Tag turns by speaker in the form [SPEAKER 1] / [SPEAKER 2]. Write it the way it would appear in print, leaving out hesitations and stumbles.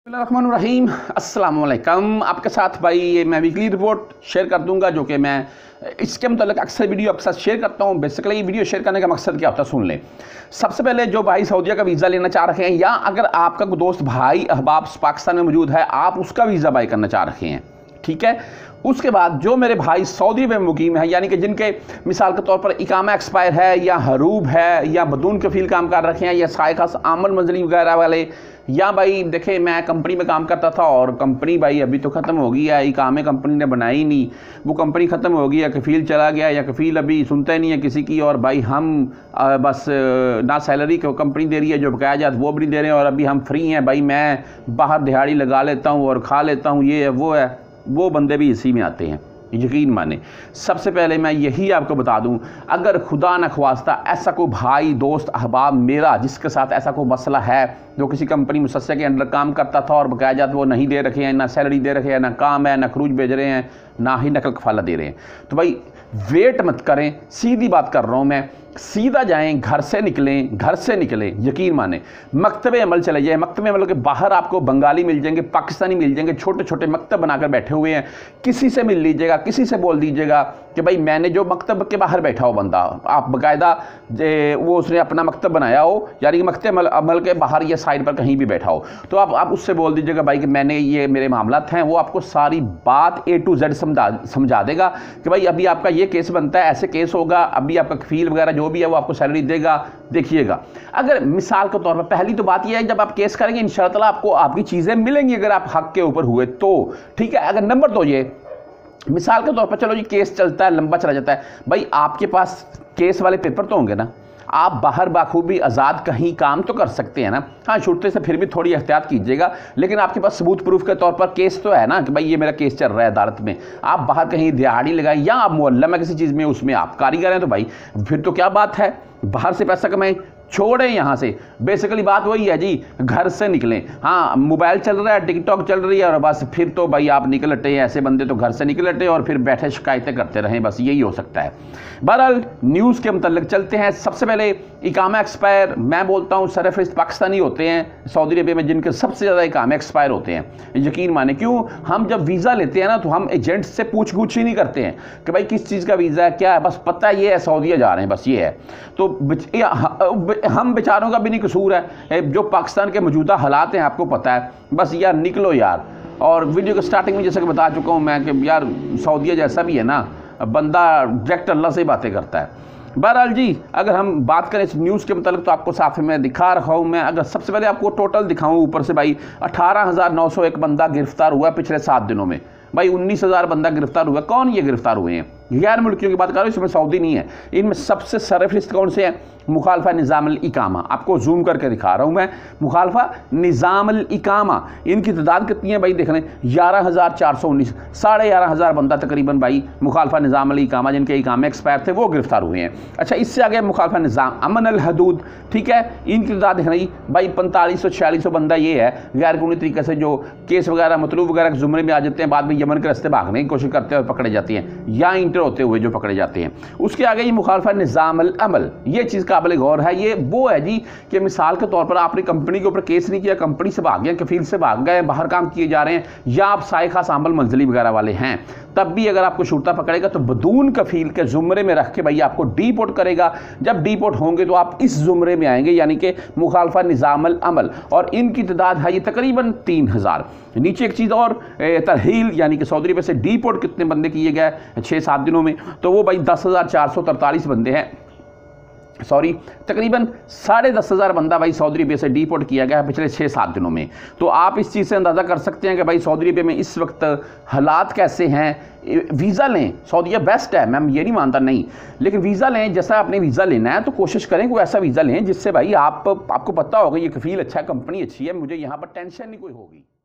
[SPEAKER 1] रहीम अस्सलाम वालेकुम। आपके साथ भाई ये मैं वीकली रिपोर्ट शेयर कर दूंगा, जो कि मैं इसके मतलब अक्सर वीडियो आपके साथ शेयर करता हूँ। बेसिकली वीडियो शेयर करने का मकसद क्या होता है, सुन लें। सबसे पहले जो भाई सऊदीया का वीज़ा लेना चाह रहे हैं, या अगर आपका कोई दोस्त भाई अहबाब पाकिस्तान में मौजूद है, आप उसका वीज़ा बाई करना चाह रहे हैं, ठीक है। उसके बाद जो मेरे भाई सऊदी में मुकीम है, यानी कि जिनके मिसाल के तौर पर इकामा एक्सपायर है, या हरूब है, या बदून कफील काम कर रखे हैं, या साय खास आमद मंजली वगैरह वाले, या भाई देखें मैं कंपनी में काम करता था और कंपनी भाई अभी तो ख़त्म हो गई है, इकामे कंपनी ने बनाई नहीं, वो कंपनी ख़त्म हो गई, या कफील चला गया, या कफील अभी सुनता ही नहीं है किसी की, और भाई हम बस ना सैलरी को कंपनी दे रही है जो बकाया जात वो भी नहीं दे रहे हैं, और अभी हम फ्री हैं भाई, मैं बाहर दिहाड़ी लगा लेता हूँ और खा लेता हूँ, ये है वो है, वो बंदे भी इसी में आते हैं, यकीन माने। सबसे पहले मैं यही आपको बता दूं, अगर खुदा न ख्वास्ता ऐसा कोई भाई दोस्त अहबाब मेरा जिसके साथ ऐसा कोई मसला है, जो किसी कंपनी मुसस्से के अंदर काम करता था और बकाया जात वो नहीं दे रखे हैं, ना सैलरी दे रखे हैं, ना काम है, ना खरूज भेज रहे हैं, ना ही नकल कफाला दे रहे हैं, तो भाई वेट मत करें, सीधी बात कर रहा हूँ मैं, सीधा जाएं, घर से निकलें, यकीन माने, मकतबे अमल चले जाएं। मकतबे अमल के बाहर आपको बंगाली मिल जाएंगे, पाकिस्तानी मिल जाएंगे, छोटे छोटे मकतब बनाकर बैठे हुए हैं, किसी से मिल लीजिएगा, किसी से बोल दीजिएगा कि भाई मैंने जो मकतब के बाहर बैठा हो बंदा, आप बाकायदा वो उसने अपना मकतब बनाया हो, यानी कि मकतब अमल के बाहर या साइड पर कहीं भी बैठा हो, तो आप उससे बोल दीजिएगा भाई कि मैंने ये मेरे मामलात हैं, वो आपको सारी बात A to Z समझा देगा कि भाई अभी आपका ये केस बनता है, ऐसे केस होगा, अभी आपका कफील वगैरह जो भी है वो आपको सैलरी देगा। देखिएगा, अगर मिसाल के तौर पर पहली तो बात यह है, जब आप केस करेंगे इंशाअल्लाह आपको आपकी चीज़ें मिलेंगी, अगर आप हक के ऊपर हुए तो, ठीक है। अगर नंबर दो ये मिसाल के तौर पर चलो जी केस चलता है, लंबा चला जाता है, भाई आपके पास केस वाले पेपर तो होंगे ना, आप बाहर बाखूबी आज़ाद कहीं काम तो कर सकते हैं ना। हाँ, छूटते से फिर भी थोड़ी एहतियात कीजिएगा, लेकिन आपके पास सबूत प्रूफ के तौर पर केस तो है ना कि भाई ये मेरा केस चल रहा है अदालत में। आप बाहर कहीं दिहाड़ी लगाएं, या आप मुअल्लम में किसी चीज़ में उसमें आप कारीगर हैं, तो भाई फिर तो क्या बात है, बाहर से पैसा कमाएं, छोड़ें यहाँ से। बेसिकली बात वही है जी, घर से निकलें। हाँ, मोबाइल चल रहा है, टिकटॉक चल रही है, और बस फिर तो भाई आप निकल हटे, ऐसे बंदे तो घर से निकल हटे और फिर बैठे शिकायतें करते रहें, बस यही हो सकता है। बहरहाल न्यूज़ के मतलब चलते हैं। सबसे पहले इकामा एक्सपायर, मैं बोलता हूँ सरफरिस्त पाकिस्तानी होते हैं सऊदी अरबिया में, जिनके सबसे ज़्यादा इकामे एक्सपायर होते हैं, यकीन माने। क्यों? हम जब वीज़ा लेते हैं ना, तो हम एजेंट से पूछ ही नहीं करते हैं कि भाई किस चीज़ का वीज़ा है, क्या है, बस पता है ये है सऊदीया जा रहे हैं, बस ये है। तो हम बेचारों का भी नहीं कसूर है, जो पाकिस्तान के मौजूदा हालात हैं आपको पता है, बस यार निकलो यार। और वीडियो के स्टार्टिंग में जैसे कि बता चुका हूँ मैं कि यार सऊदीया जैसा भी है ना, बंदा डायरेक्ट अल्लाह से ही बातें करता है। बहरहाल जी, अगर हम बात करें इस न्यूज़ के मतलब, तो आपको साथ में दिखा रहा हूँ मैं। अगर सबसे पहले आपको टोटल दिखाऊँ ऊपर से, भाई 18,901 बंदा गिरफ्तार हुआ पिछले 7 दिनों में, भाई 19,000 बंदा गिरफ्तार हुआ। कौन ये गिरफ्तार हुए हैं? गैर मुल्कियों की बात कर रहा हूँ, इसमें सऊदी नहीं है। इनमें सबसे सरफरिस्त कौन से हैं? मुखालफा निज़ामुल इकामा, आपको जूम करके दिखा रहा हूँ मैं, मुखालफा निज़ामुल इकामा। इनकी तादाद कितनी है भाई, देख लें, 11,419, 11,500 बंदा तकरीबन भाई मुखालफा निज़ामुल इकामा, जिनके इकामे एक्सपायर थे, वो गिरफ्तार हुए हैं। अच्छा, इससे आगे मुखालफा निज़ाम अमन अल हदूद, ठीक है, इनकी तादाद देख रही भाई 4500-4600 बंदा ये है गैर कानूनी तरीके से जो केस वगैरह मतलूब वगैरह के जुमरे में आ जाते हैं, बाद में यमन के रास्ते भागने की कोशिश करते हुए पकड़े जाते हैं, या इंटर होते हुए जो पकड़े जाते हैं। उसके आगे ये मुखालफा निज़ामुल अमल, ये चीज़ काबिल गौर है। ये वो है जी कि मिसाल के तौर पर आपने कंपनी के ऊपर केस नहीं किया, कंपनी से भाग गए, कफील से भाग गए, बाहर काम किए जा रहे हैं, या आप साय खास आमल मंजली वगैरह वाले हैं, तब भी अगर आपको शुरता पकड़ेगा तो बदून कफील के जुमरे में रख के भाई आपको डीपोर्ट करेगा। जब डीपोर्ट होंगे तो आप इस जुमरे में आएंगे, यानी कि मुखालफा निज़ामुल अमल, और इनकी तादाद है ये तकरीबन 3,000। नीचे एक चीज़ और, तरहील, यानी कि सऊदी अरबिया से डीपोर्ट कितने बंदे किए गए 6-7 दिनों में, तो वो भाई 10,443 बंदे हैं, सॉरी तकरीबन 10,500 बंदा भाई सऊदी अरबिया से डीपोर्ट किया गया है पिछले 6-7 दिनों में। तो आप इस चीज़ से अंदाज़ा कर सकते हैं कि भाई सऊदी अरबिया में इस वक्त हालात कैसे हैं। वीज़ा लें, सऊदीया बेस्ट है, मैं ये नहीं मानता नहीं, लेकिन वीज़ा लें, जैसा आपने वीज़ा लेना है तो कोशिश करें कोई ऐसा वीज़ा लें जिससे भाई आपको पता होगा ये कफील अच्छा है, कंपनी अच्छी है, मुझे यहाँ पर टेंशन नहीं कोई होगी।